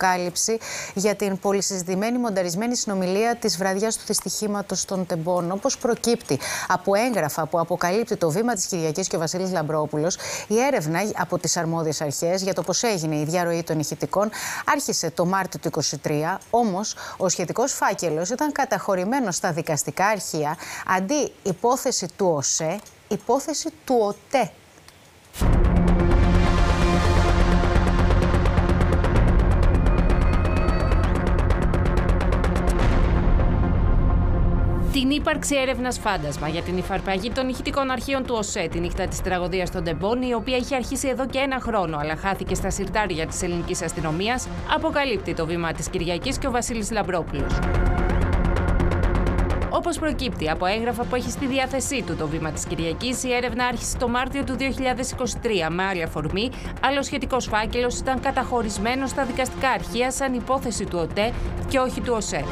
αποκάλυψη για την πολυσυζητημένη μονταρισμένη συνομιλία της βραδιάς του δυστυχήματος στον Τεμπών. Όπως προκύπτει από έγγραφα που αποκαλύπτει το βήμα της Κυριακής και ο Βασίλης Λαμπρόπουλος, η έρευνα από τις αρμόδιες αρχές για το πώς έγινε η διαρροή των ηχητικών άρχισε το Μάρτιο του 2023, όμως ο σχετικός φάκελος ήταν καταχωρημένος στα δικαστικά αρχεία αντί υπόθεση του ΟΣΕ, υπόθεση του ΟΤΕ. Την ύπαρξη έρευνας φάντασμα για την υφαρπαγή των ηχητικών αρχείων του ΟΣΕ τη νύχτα της τραγωδίας στον Τεμπών, η οποία είχε αρχίσει εδώ και ένα χρόνο, αλλά χάθηκε στα συρτάρια της ελληνικής αστυνομίας, αποκαλύπτει το βήμα της Κυριακής και ο Βασίλης Λαμπρόπουλος. Όπως προκύπτει από έγγραφα που έχει στη διάθεσή του το βήμα της Κυριακής, η έρευνα άρχισε το Μάρτιο του 2023 με άλλη αφορμή, αλλά ο σχετικός φάκελος ήταν καταχωρισμένος στα δικαστικά αρχεία σαν υπόθεση του ΟΤΕ και όχι του ΟΣΕ.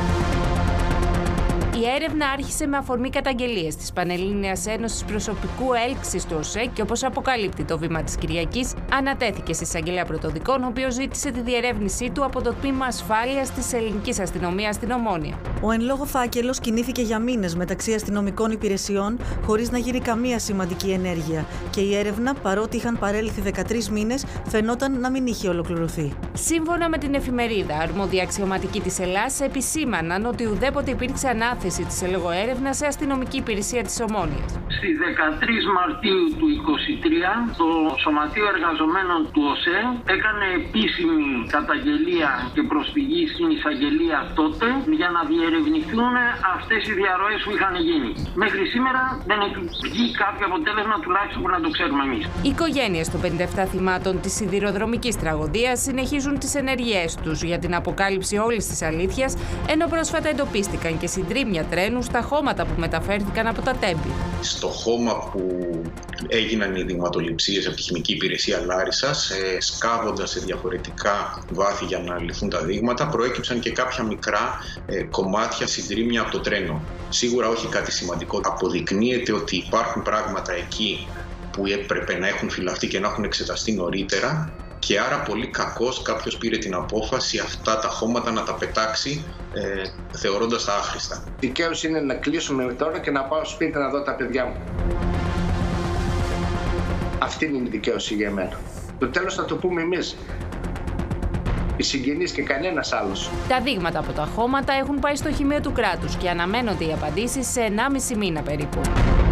Η έρευνα άρχισε με αφορμή καταγγελίες της Πανελλήνιας Ένωσης Προσωπικού Έλξης του ΟΣΕ και, όπως αποκαλύπτει το βήμα της Κυριακής, ανατέθηκε στη εισαγγελέα πρωτοδικών, ο οποίος ζήτησε τη διερεύνησή του από το τμήμα ασφάλειας της ελληνικής αστυνομίας στην Ομόνια. Ο εν λόγω φάκελος κινήθηκε για μήνες μεταξύ αστυνομικών υπηρεσιών, χωρίς να γύρει καμία σημαντική ενέργεια. Και η έρευνα, παρότι είχαν παρέλθει 13 μήνες, φαινόταν να μην είχε ολοκληρωθεί. Σύμφωνα με την εφημερίδα, αρμόδια αξιωματικοί της Ελλάς επισήμαναν ότι ουδέποτε υπήρξε ανάθεση της έρευνας σε αστυνομική υπηρεσία της Ομόνιας. Στις 13 Μαρτίου του 2023, το Σωματείο Εργαζομένων του ΟΣΕ έκανε επίσημη καταγγελία και προσφυγή στην εισαγγελία τότε για να διερευνηθούν αυτές οι διαρροές που είχαν γίνει. Μέχρι σήμερα δεν έχει βγει κάποιο αποτέλεσμα, τουλάχιστον που να το ξέρουμε εμείς. Οι οικογένειες των 57 θυμάτων της σιδηροδρομικής τραγωδίας συνεχίζουν τις ενεργειές τους για την αποκάλυψη όλης της αλήθειας, ενώ πρόσφατα εντοπίστηκαν και συντρίμμια τρένου στα χώματα που μεταφέρθηκαν από τα τέμπη. Στο χώμα που έγιναν οι δειγματοληψίες από τη Χημική Υπηρεσία Λάρισσας, σκάβοντας σε διαφορετικά βάθη για να λυθούν τα δείγματα, προέκυψαν και κάποια μικρά κομμάτια συντρίμμια από το τρένο. Σίγουρα όχι κάτι σημαντικό. Αποδεικνύεται ότι υπάρχουν πράγματα εκεί που έπρεπε να έχουν φυλαχτεί και να έχουν εξεταστεί νωρίτερα. Και άρα πολύ κακώς κάποιος πήρε την απόφαση αυτά τα χώματα να τα πετάξει θεωρώντας τα άχρηστα. Δικαίως είναι να κλείσουμε τώρα και να πάω σπίτι να δω τα παιδιά μου. Αυτή είναι η δικαίωση για μένα. Το τέλος θα το πούμε εμείς. Οι συγγενείς και κανένας άλλος. Τα δείγματα από τα χώματα έχουν πάει στο Χημείο του Κράτους και αναμένονται οι απαντήσεις σε 1,5 μήνα περίπου.